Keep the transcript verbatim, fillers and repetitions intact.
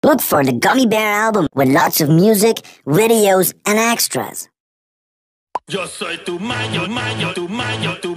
Look for the Gummy Bear album with lots of music, videos, and extras. Yo soy tu mayo, mayo, tu mayo, tu